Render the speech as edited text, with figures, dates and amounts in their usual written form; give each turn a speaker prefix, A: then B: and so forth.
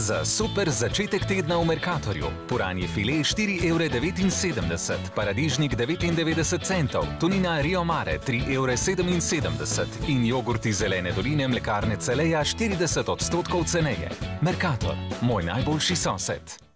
A: Za super začetek tedna v Mercatorju. Puranji file 4,79 €, paradižnik 99 centov, tunina Rio Mare 3,77 € in jogurti Zelene doline mlekarne Celeja 40% ceneje. Mercator, moj najboljši sosed.